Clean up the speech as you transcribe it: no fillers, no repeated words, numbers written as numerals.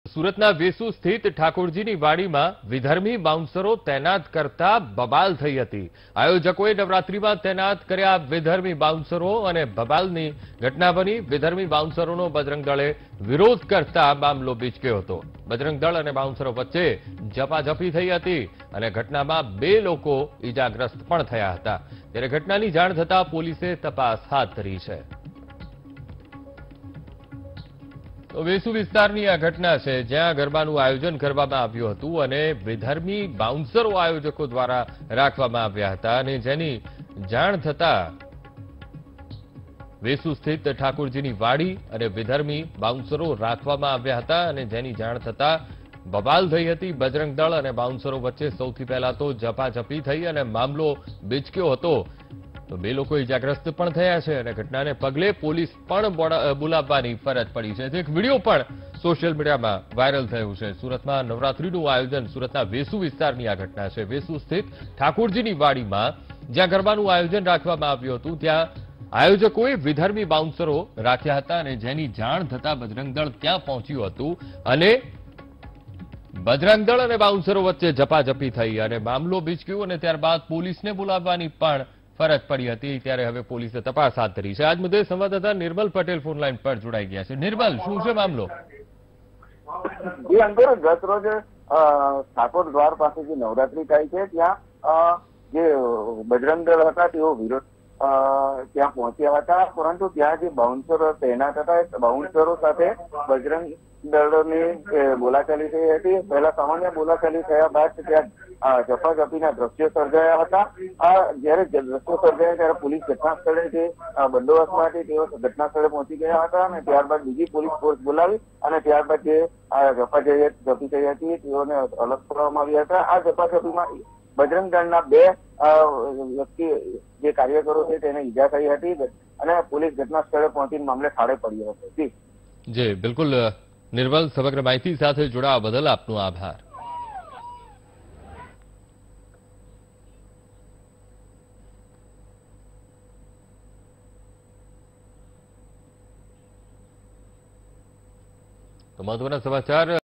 સુરતના વેસુ સ્થિત ઠાકોરજીની વાડીમાં વિધર્મી બાઉન્સરો તૈનાત કરતા બબાલ થઈ હતી। આયોજકોએ નવરાત્રીમાં તૈનાત કર્યા વિધર્મી બાઉન્સરો અને બબાલની ઘટના બની। વિધર્મી બાઉન્સરોનો બજરંગ દળે વિરોધ કરતા મામલો બીચક્યો હતો। બજરંગ દળ અને બાઉન્સરો વચ્ચે ઝપાઝપી થઈ હતી અને ઘટનામાં 2 લોકો ઈજાગ્રસ્ત પણ થયા હતા। ત્યારે ઘટનાની જાણ થતા પોલીસે તપાસ હાથ ધરી છે। તો વેસુ વિસ્તારની આ ઘટના છે, જ્યાં ગરબાનું આયોજન કરવામાં આવ્યું હતું અને વિધર્મી બાઉન્સરો આયોજકો દ્વારા રાખવામાં આવ્યા હતા અને જેની જાણ થતા વેસુ સ્થિત ઠાકોરજીની વાડી અને વિધર્મી બાઉન્સરો રાખવામાં આવ્યા હતા અને જેની જાણ થતા બબાલ થઈ હતી। બજરંગ દળ અને બાઉન્સરો વચ્ચે સૌથી પહેલા તો ઝપાઝપી થઈ અને મામલો બીચક્યો હતો। તો 2 લોકો ઈજાગ્રસ્ત પણ થયા છે અને ઘટનાને પગલે પોલીસ પણ બોલાવવાની ફરજ પડી છે। એક વિડીયો પણ સોશિયલ મીડિયામાં વાયરલ થયો છે। સુરતમાં નવરાત્રીનું આયોજન, સુરતના વેસુ વિસ્તારની આ ઘટના છે। વેસુ સ્થિત ઠાકોરજીની વાડીમાં જ્યાં ગરબાનું આયોજન રાખવામાં આવ્યું હતું, ત્યાં આયોજકોએ વિધર્મી બાઉન્સરો રાખ્યા હતા અને જેની જાણ થતા બજરંગ દળ ત્યાં પહોંચ્યું હતું અને બજરંગ દળ અને બાઉન્સરો વચ્ચે ઝપાઝપી થઈ અને મામલો બીચક્યો અને ત્યારબાદ પોલીસને બોલાવવાની પણ ફરજ પડી હતી। ત્યારે હવે પોલીસે તપાસ હાથ ધરી છે। આજ મુદ્દે સંવાદદાતા નિર્મલ પટેલ ફોન લાઈન પર જોડાઈ ગયા છે। નિર્મલ, શું છે મામલો? જી અંકુર, ગત રોજ ઠાકોર દ્વાર પાસે જે નવરાત્રી થાય છે ત્યાં જે બજરંગ દળ હતા તેઓ વિરોધ ત્યાં પહોંચ્યા હતા, પરંતુ ત્યાં જે બાઉન્સરો તૈનાત હતા બાઉન્સરો સાથે બજરંગ દળની બોલાચાલી થઈ હતી। પહેલા સામાન્ય બોલાચાલી થયા બાદ ત્યાં ઝપાઝપીના દ્રશ્યો સર્જાયા હતા। જ્યારે દ્રશ્યો સર્જાયા ત્યારે પોલીસ ઘટના સ્થળે જે બંદોબસ્તમાં હતી તેઓ ઘટના સ્થળે પહોંચી ગયા હતા અને ત્યારબાદ બીજી પોલીસ ફોર્સ બોલાવી અને ત્યારબાદ જે ઝપાઝપી થઈ હતી તેઓને અલગ કરવામાં આવ્યા હતા। આ ઝપાઝપીમાં બજરંગ દળના 2 વ્યક્તિ જે કાર્યકરો છે તેને ઈજા થઈ હતી અને પોલીસ ઘટના સ્થળે પહોંચીને મામલે ઠારે પડ્યો હતો। જી બિલકુલ નિર્મલ, સમગ્ર માહિતી સાથે જોડાવા બદલ આપનો આભાર। તો મહત્વના સમાચાર।